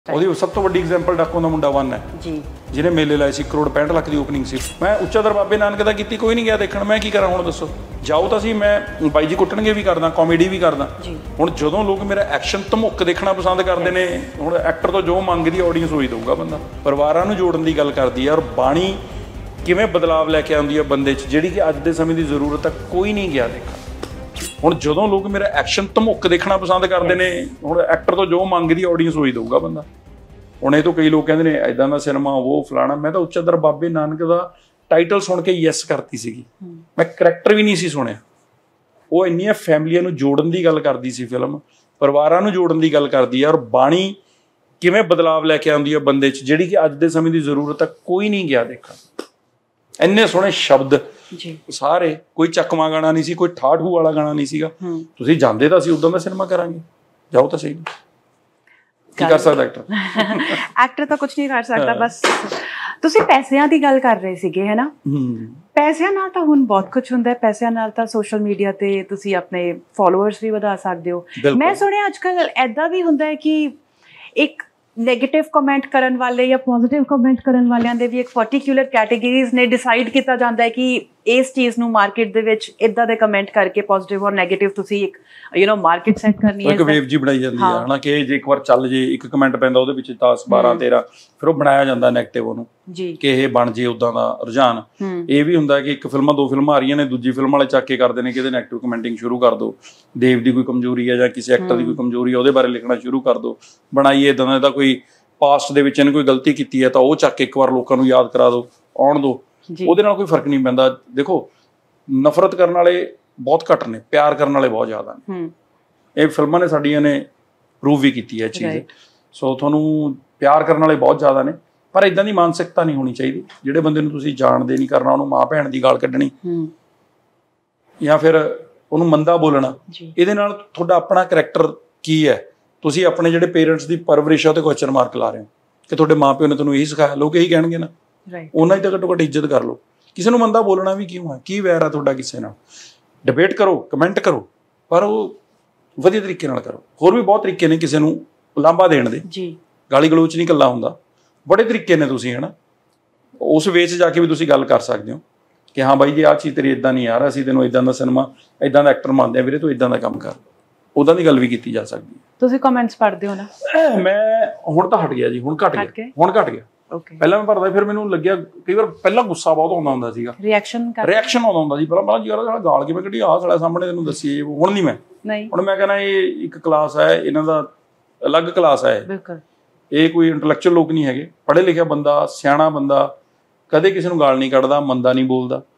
ਉਹਦੀ ਸਭ ਤੋਂ ਵੱਡੀ ਐਗਜ਼ਾਮਪਲ ਡਾਕੂ ਦਾ ਮੁੰਡਾ 1 ਹੈ ਜੀ, ਜਿਹਨੇ ਮੇਲੇ ਲਾਏ ਸੀ, 1 ਕਰੋੜ 65 ਲੱਖ ਦੀ ਓਪਨਿੰਗ ਸੀ। ਮੈਂ ਉੱਚਾ ਦਰ ਬਾਬੇ ਨਾਨਕ ਦਾ ਕੀਤੀ, ਕੋਈ ਨਹੀਂ ਗਿਆ ਦੇਖਣ, ਮੈਂ ਕੀ ਕਰਾਂ ਹੁਣ ਦੱਸੋ। ਜਾਓ ਤਾਂ ਸੀ, ਮੈਂ ਬਾਈ ਜੀ ਕੁੱਟਣਗੇ ਵੀ ਕਰਦਾ, ਕਾਮੇਡੀ ਵੀ ਕਰਦਾ। ਹੁਣ ਜਦੋਂ ਲੋਕ ਮੇਰਾ ਐਕਸ਼ਨ ਧਮੁੱਕ ਦੇਖਣਾ ਪਸੰਦ ਕਰਦੇ ਨੇ, ਹੁਣ ਐਕਟਰ ਤੋਂ ਜੋ ਮੰਗਦੀ ਆਡੀਅנס ਹੋਈ ਦਊਗਾ ਬੰਦਾ। ਪਰਿਵਾਰਾਂ ਨੂੰ ਜੋੜਨ ਦੀ ਗੱਲ ਕਰਦੀ ਹੈ, ਔਰ ਬਾਣੀ ਕਿਵੇਂ ਬਦਲਾਵ ਲੈ ਕੇ ਆਉਂਦੀ ਹੈ ਬੰਦੇ 'ਚ, ਜਿਹੜੀ ਕਿ ਅੱਜ ਦੇ ਸਮੇਂ ਦੀ ਜ਼ਰੂਰਤ ਹੈ, ਕੋਈ ਨਹੀਂ ਗਿਆ ਦੇਖਣ। ਹੁਣ ਜਦੋਂ ਲੋਕ ਮੇਰਾ ਐਕਸ਼ਨ ਧਮੁੱਕ ਦੇਖਣਾ ਪਸੰਦ ਕਰਦੇ ਨੇ, ਹੁਣ ਐਕਟਰ ਤੋਂ ਜੋ ਮੰਗਦੀ ਆਡੀਅנס ਹੋਈ ਦਊਗਾ ਬੰਦਾ। ਹੁਣ ਇਹ ਤੋਂ ਕਈ ਲੋਕ ਕਹਿੰਦੇ ਨੇ ਇੱਦਾਂ ਦਾ ਸਿਨੇਮਾ ਉਹ ਫਲਾਣਾ, ਮੈਂ ਤਾਂ ਉੱਚਾ ਦਰ ਬਾਬੇ ਨਾਨਕ ਦਾ ਟਾਈਟਲ ਸੁਣ ਕੇ ਯੈਸ ਕਰਤੀ ਸੀਗੀ, ਮੈਂ ਕਰੈਕਟਰ ਵੀ ਨਹੀਂ ਸੀ ਸੁਣਿਆ। ਉਹ ਇੰਨੀਆਂ ਫੈਮਲੀਆਂ ਨੂੰ ਜੋੜਨ ਦੀ ਗੱਲ ਕਰਦੀ ਸੀ ਫਿਲਮ, ਪਰਿਵਾਰਾਂ ਨੂੰ ਜੋੜਨ ਦੀ ਗੱਲ ਕਰਦੀ ਹੈ, ਔਰ ਬਾਣੀ ਕਿਵੇਂ ਬਦਲਾਵ ਲੈ ਕੇ ਆਉਂਦੀ ਹੈ ਬੰਦੇ 'ਚ, ਜਿਹੜੀ ਕਿ ਅੱਜ ਦੇ ਸਮੇਂ ਦੀ ਜ਼ਰੂਰਤ ਹੈ, ਕੋਈ ਨਹੀਂ ਗਿਆ ਦੇਖਣ। ਇੰਨੇ ਸੋਹਣੇ ਸ਼ਬਦ ਸਾਰੇ, ਕੋਈ ਚੱਕਵਾਂ ਗਾਣਾ ਨਹੀਂ ਸੀ, ਕੋਈ ਠਾਠੂ ਵਾਲਾ ਗਾਣਾ ਨਹੀਂ ਸੀਗਾ। ਤੁਸੀਂ ਜਾਂਦੇ ਤਾਂ ਅਸੀਂ ਉਦਾਂ ਦਾ ਸਿਨੇਮਾ ਕਰਾਂਗੇ, ਜਾਓ ਤਾਂ ਸਹੀ। ਕੀ ਕਰ ਸਕਦਾ ਐਕਟਰ? ਐਕਟਰ ਤਾਂ ਕੁਝ ਨਹੀਂ ਕਰ ਸਕਦਾ। ਬਸ ਤੁਸੀਂ ਪੈਸਿਆਂ ਦੀ ਗੱਲ ਕਰ ਰਹੇ ਸੀਗੇ, ਹੈ ਨਾ? ਪੈਸਿਆਂ ਨਾਲ ਤਾਂ ਹੁਣ ਬਹੁਤ ਕੁਝ ਹੁੰਦਾ ਹੈ। ਪੈਸਿਆਂ ਨਾਲ ਤਾਂ ਸੋਸ਼ਲ ਮੀਡੀਆ ਤੇ ਤੁਸੀਂ ਆਪਣੇ ਫੋਲੋਅਰਸ ਵੀ ਵਧਾ ਸਕਦੇ ਹੋ। ਮੈਂ ਸੁਣਿਆ ਅੱਜ ਕੱਲ੍ਹ ਏਦਾਂ ਵੀ ਹੁੰਦਾ ਹੈ ਕਿ ਇੱਕ ਨੈਗੇਟਿਵ ਕਮੈਂਟ ਕਰਨ ਵਾਲੇ ਜਾਂ ਪੋਜ਼ੀਟਿਵ ਕਮੈਂਟ ਕਰਨ ਵਾਲਿਆਂ ਦੇ ਵੀ ਇੱਕ ਪਾਰਟਿਕੂਲਰ ਕੈਟੇਗਰੀਜ਼ ਨੇ ਡਿਸਾਈਡ ਕੀਤਾ ਜਾਂਦਾ ਹੈ ਕਿ ਇਸ ਚੀਜ਼ ਨੂੰ ਮਾਰਕੀਟ ਦੇ ਵਿੱਚ ਇੱਦਾਂ ਦੇ ਕਮੈਂਟ ਕਰਕੇ ਪੋਜ਼ੀਟਿਵ ਔਰ ਨੈਗੇਟਿਵ ਤੁਸੀਂ ਇੱਕ ਮਾਰਕੀਟ ਸੈੱਟ ਕਰਨੀ ਹੈ। ਇੱਕ ਵੇਵ ਜੀ ਬਣਾਈ ਜਾਂਦੀ ਹੈ ਹਨਾ, ਕਿ ਜੇ ਇੱਕ ਵਾਰ ਚੱਲ ਜੇ, ਇੱਕ ਕਮੈਂਟ ਪੈਂਦਾ ਉਹਦੇ ਵਿੱਚ 10 12 13, ਫਿਰ ਉਹ ਬਣਾਇਆ ਜਾਂਦਾ ਨੈਗੇਟਿਵ ਉਹਨੂੰ, ਕਿ ਇਹ ਬਣ ਜੇ ਉਦਾਂ ਦਾ ਰੁਝਾਨ। ਇਹ ਵੀ ਹੁੰਦਾ ਕਿ ਇੱਕ ਫਿਲਮਾਂ 2 ਫਿਲਮਾਂ ਆ ਰਹੀਆਂ ਨੇ, ਦੂਜੀ ਫਿਲਮ ਵਾਲੇ ਚੱਕ ਕੇ ਕਰਦੇ ਨੇ ਕਿ ਇਹਦੇ ਨੈਗੇਟਿਵ ਕਮੈਂਟਿੰਗ ਸ਼ੁਰੂ ਕਰ ਦਿਓ, ਦੇਵ ਦੀ ਕੋਈ ਕਮਜ਼ੋਰੀ ਹੈ ਜਾਂ ਕਿਸੇ ਐਕਟਰ ਦੀ ਕੋਈ ਕਮਜ਼ੋਰੀ ਹੈ ਉਹਦੇ ਬਾਰੇ ਲਿਖਣਾ ਸ਼ੁਰੂ ਕਰ ਦਿਓ, ਬਣਾਈਏ ਇੱਦਾਂ ਦਾ ਕੋਈ ਪਾਸਟ ਦੇ ਵਿੱਚ ਇਹਨੇ ਕੋਈ ਗਲਤੀ ਕੀਤੀ ਹੈ ਤਾਂ ਉਹ ਚੱਕ ਕੇ ਇੱਕ ਵਾਰ ਲੋਕਾਂ ਨੂੰ ਯਾਦ ਕਰਾ ਦਿਓ, ਆਉਣ ਦਿਓ। ਉਹਦੇ ਨਾਲ ਕੋਈ ਫਰਕ ਨਹੀਂ ਪੈਂਦਾ। ਦੇਖੋ, ਨਫ਼ਰਤ ਕਰਨ ਵਾਲੇ ਬਹੁਤ ਘੱਟ ਨੇ, ਪਿਆਰ ਕਰਨ ਵਾਲੇ ਬਹੁਤ ਜ਼ਿਆਦਾ ਨੇ। ਇਹ ਫਿਲਮਾਂ ਨੇ ਸਾਡੀਆਂ ਨੇ ਪ੍ਰੂਵ ਵੀ ਕੀਤੀ ਹੈ ਇਹ ਚੀਜ਼। ਸੋ ਤੁਹਾਨੂੰ ਪਿਆਰ ਕਰਨ ਵਾਲੇ ਬਹੁਤ ਜ਼ਿਆਦਾ ਨੇ, ਪਰ ਇੱਦਾਂ ਦੀ ਮਾਨਸਿਕਤਾ ਨਹੀਂ ਹੋਣੀ ਚਾਹੀਦੀ। ਜਿਹੜੇ ਬੰਦੇ ਨੂੰ ਤੁਸੀਂ ਜਾਣਦੇ ਨਹੀਂ ਕਰਨਾ, ਉਹਨੂੰ ਮਾਂ ਭੈਣ ਦੀ ਗਾਲ ਕੱਢਣੀ ਜਾਂ ਫਿਰ ਉਹਨੂੰ ਮੰਦਾ ਬੋਲਣਾ, ਇਹਦੇ ਨਾਲ ਤੁਹਾਡਾ ਆਪਣਾ ਕਰੈਕਟਰ ਕੀ ਹੈ? ਤੁਸੀਂ ਆਪਣੇ ਜਿਹੜੇ ਪੇਰੈਂਟਸ ਦੀ ਪਰਵਰਿਸ਼ ਹੈ ਉਹ 'ਤੇ ਕੁਐਸਚਨ ਮਾਰਕ ਲਾ ਰਹੇ ਹੋ ਕਿ ਤੁਹਾਡੇ ਮਾਂ ਪਿਓ ਨੇ ਤੁਹਾਨੂੰ ਇਹੀ ਸਿਖਾਇਆ। ਲੋਕ ਇਹੀ ਕਹਿਣਗੇ ਨਾ, ਉਹਨਾਂ ਦੀ ਤਾਂ ਘੱਟੋ ਘੱਟ ਇੱਜ਼ਤ ਕਰ ਲਓ। ਕਿਸੇ ਨੂੰ ਮੰਦਾ ਬੋਲਣਾ ਵੀ ਕਿਉਂ ਹੈ? ਕੀ ਵੈਰ ਆ ਤੁਹਾਡਾ ਕਿਸੇ ਨਾਲ? ਡਿਬੇਟ ਕਰੋ, ਕਮੈਂਟ ਕਰੋ, ਪਰ ਉਹ ਵਧੀਆ ਤਰੀਕੇ ਨਾਲ ਕਰੋ। ਹੋਰ ਵੀ ਬਹੁਤ ਤਰੀਕੇ ਨੇ ਕਿਸੇ ਨੂੰ ਉਲਾਂਭਾ ਦੇਣ ਦੇ, ਗਾਲੀ ਗਲੋਚ ਨਹੀਂ ਇਕੱਲਾ ਹੁੰਦਾ, ਬੜੇ ਤਰੀਕੇ ਨੇ। ਤੁਸੀਂ ਹੈ ਨਾ, ਉਸ ਵੇ 'ਚ ਜਾ ਕੇ ਵੀ ਤੁਸੀਂ ਗੱਲ ਕਰ ਸਕਦੇ ਹੋ ਕਿ ਹਾਂ ਬਾਈ ਜੀ ਆਹ ਚੀਜ਼ ਤੇਰੀ ਇੱਦਾਂ ਨਹੀਂ ਆ ਰਿਹਾ, ਅਸੀਂ ਤੈਨੂੰ ਇੱਦਾਂ ਦਾ ਸਿਨੇਮਾ, ਇੱਦਾਂ ਦਾ ਐਕਟਰ ਮੰਨਦੇ ਆ ਵੀਰੇ, ਤੂੰ ਇੱਦਾਂ ਦਾ ਕੰਮ ਕਰ। ਉੱਦਾਂ ਦੀ ਗੱਲ ਵੀ ਕੀਤੀ ਜਾ ਸਕਦੀ ਹੈ। ਤੁਸੀਂ ਕਮੈਂਟਸ ਪੜ੍ਹਦੇ ਹੋ ਨਾ? ਮੈਂ ਹੁਣ ਤਾਂ ਹਟ ਗਿਆ ਜੀ, ਹੁਣ ਘੱਟ ਗਿਆ, ਹੁਣ ਘੱਟ ਗਿਆ। ਪਹਿਲਾਂ ਮੈਂ ਭਰਦਾ, ਫਿਰ ਮੈਨੂੰ ਲੱਗਿਆ ਕਈ ਵਾਰ ਪਹਿਲਾਂ ਗੁੱਸਾ ਬਹੁਤ ਆਉਂਦਾ ਹੁੰਦਾ ਸੀਗਾ, ਰਿਐਕਸ਼ਨ ਆਉਂਦਾ ਹੁੰਦਾ ਸੀ। ਪਹਿਲਾਂ ਜੀ ਯਾਰ ਗਾਲ ਕਿਵੇਂ ਕੱਢੀ, ਆਹ ਸਾਲਾ ਸਾਹਮਣੇ ਤੈਨੂੰ ਦੱਸੀਏ। ਹੁਣ ਨਹੀਂ, ਹੁਣ ਮੈਂ ਕਹਿੰਦਾ ਇਹ ਇੱਕ ਕਲਾਸ ਹੈ, ਇਹਨਾਂ ਦਾ ਅਲੱਗ ਕਲਾਸ ਹੈ। ਇਹ ਕੋਈ ਇੰਟੈਲੈਕਚੁਅਲ ਲੋਕ ਨਹੀਂ ਹੈਗੇ, ਪੜ੍ਹੇ ਲਿਖਿਆ ਬੰਦਾ, ਸਿਆਣਾ ਬੰਦਾ ਕਦੇ ਕਿਸੇ ਨੂੰ ਗਾਲ ਨਹੀਂ ਕੱਢਦਾ, ਮੰਦਾ ਨਹੀਂ ਬੋਲਦਾ।